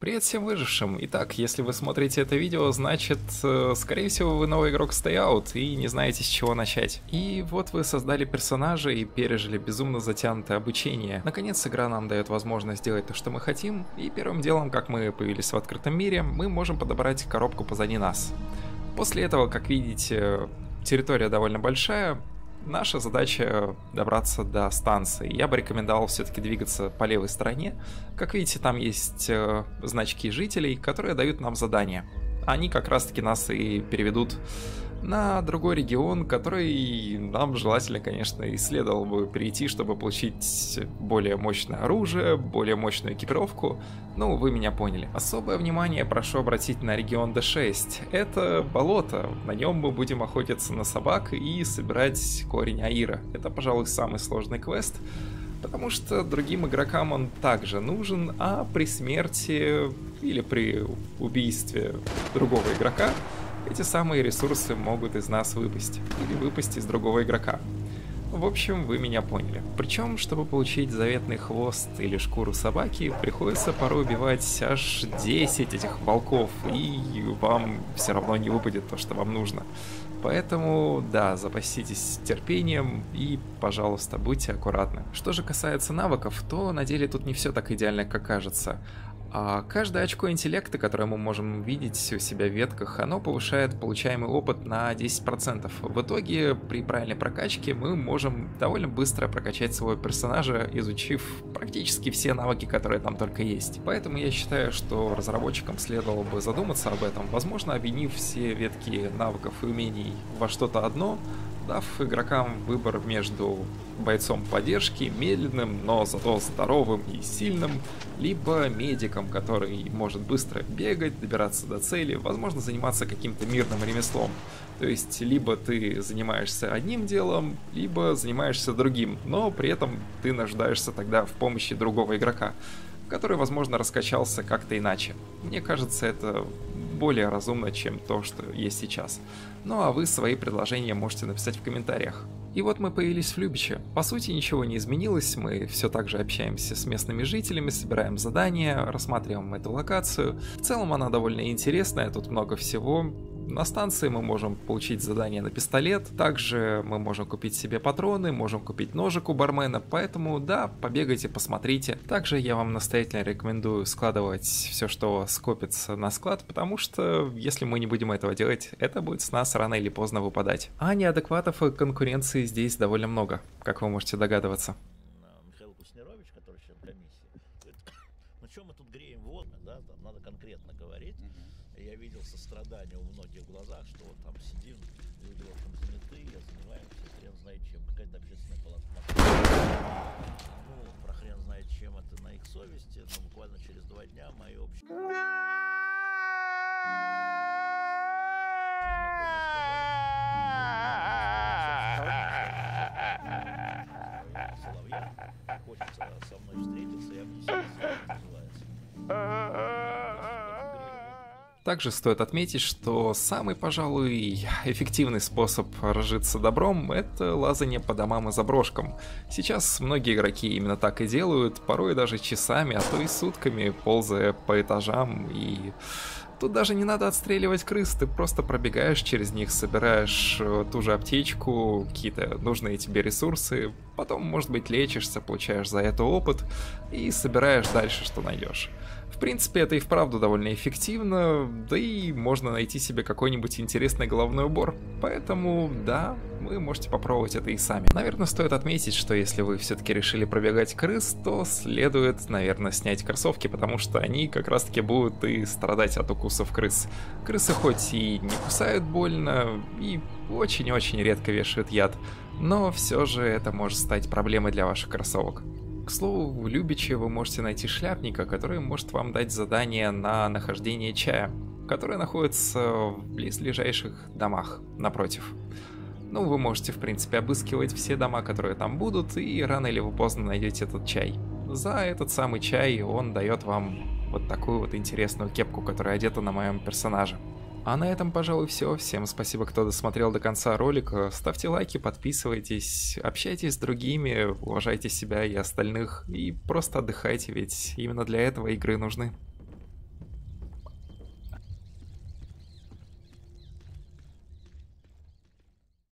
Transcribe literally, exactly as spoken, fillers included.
Привет всем выжившим! Итак, если вы смотрите это видео, значит, э, скорее всего, вы новый игрок Stay Out и не знаете, с чего начать. И вот вы создали персонажа и пережили безумно затянутое обучение. Наконец, игра нам дает возможность сделать то, что мы хотим, и первым делом, как мы появились в открытом мире, мы можем подобрать коробку позади нас. После этого, как видите, территория довольно большая. Наша задача добраться до станции. Я бы рекомендовал все-таки двигаться по левой стороне. Как видите, там есть э, значки жителей, которые дают нам задания. Они как раз-таки нас и переведут на другой регион, который нам желательно, конечно, и следовало бы перейти, чтобы получить более мощное оружие, более мощную экипировку. Ну, вы меня поняли. Особое внимание прошу обратить на регион Д шесть. Это болото. На нем мы будем охотиться на собак и собирать корень Аира. Это, пожалуй, самый сложный квест, потому что другим игрокам он также нужен, а при смерти или при убийстве другого игрока эти самые ресурсы могут из нас выпасть, или выпасть из другого игрока. В общем, вы меня поняли. Причем, чтобы получить заветный хвост или шкуру собаки, приходится порой убивать аж десять этих волков, и вам все равно не выпадет то, что вам нужно. Поэтому, да, запаситесь терпением и, пожалуйста, будьте аккуратны. Что же касается навыков, то на деле тут не все так идеально, как кажется. А каждое очко интеллекта, которое мы можем видеть у себя в ветках, оно повышает получаемый опыт на десять процентов. В итоге, при правильной прокачке, мы можем довольно быстро прокачать своего персонажа, изучив практически все навыки, которые там только есть. Поэтому я считаю, что разработчикам следовало бы задуматься об этом, возможно, объединив все ветки навыков и умений во что-то одно, дав игрокам выбор между бойцом поддержки, медленным, но зато здоровым и сильным, либо медиком, который может быстро бегать, добираться до цели, возможно, заниматься каким-то мирным ремеслом. То есть, либо ты занимаешься одним делом, либо занимаешься другим, но при этом ты нуждаешься тогда в помощи другого игрока, который, возможно, раскачался как-то иначе. Мне кажется, это более разумно, чем то, что есть сейчас. Ну а вы свои предложения можете написать в комментариях. И вот мы появились в Любиче. По сути, ничего не изменилось, мы все так же общаемся с местными жителями, собираем задания, рассматриваем эту локацию. В целом она довольно интересная, тут много всего. На станции мы можем получить задание на пистолет, также мы можем купить себе патроны, можем купить ножик у бармена, поэтому да, побегайте, посмотрите. Также я вам настоятельно рекомендую складывать все, что скопится на склад, потому что если мы не будем этого делать, это будет с нас рано или поздно выпадать. А неадекватов и конкуренции здесь довольно много, как вы можете догадываться. Михаил Куснирович, который член комиссии, говорит, ну что мы тут греем воду, да, там надо конкретно говорить. Я видел сострадание у многих в глазах, что вот там сидим, люди вот там заняты, я занимаемся, хрен знает чем, какая-то общественная палата. Ну, про хрен знает чем, это на их совести, но буквально через два дня мои общие... Соловья хочется со мной встретиться, я бы не называется. Также стоит отметить, что самый, пожалуй, эффективный способ разжиться добром — это лазание по домам и заброшкам. Сейчас многие игроки именно так и делают, порой даже часами, а то и сутками, ползая по этажам, и тут даже не надо отстреливать крыс, ты просто пробегаешь через них, собираешь ту же аптечку, какие-то нужные тебе ресурсы, потом, может быть, лечишься, получаешь за это опыт и собираешь дальше, что найдешь. В принципе, это и вправду довольно эффективно, да и можно найти себе какой-нибудь интересный головной убор. Поэтому, да, вы можете попробовать это и сами. Наверное, стоит отметить, что если вы все-таки решили пробегать крыс, то следует, наверное, снять кроссовки, потому что они как раз-таки будут и страдать от укусов крыс. Крысы хоть и не кусают больно, и очень-очень редко вешают яд, но все же это может стать проблемой для ваших кроссовок. К слову, в Любиче вы можете найти шляпника, который может вам дать задание на нахождение чая, который находится в близлежащих домах напротив. Ну, вы можете, в принципе, обыскивать все дома, которые там будут, и рано или поздно найдете этот чай. За этот самый чай он дает вам вот такую вот интересную кепку, которая одета на моем персонаже. А на этом, пожалуй, все. Всем спасибо, кто досмотрел до конца ролика. Ставьте лайки, подписывайтесь, общайтесь с другими, уважайте себя и остальных, и просто отдыхайте, ведь именно для этого игры нужны.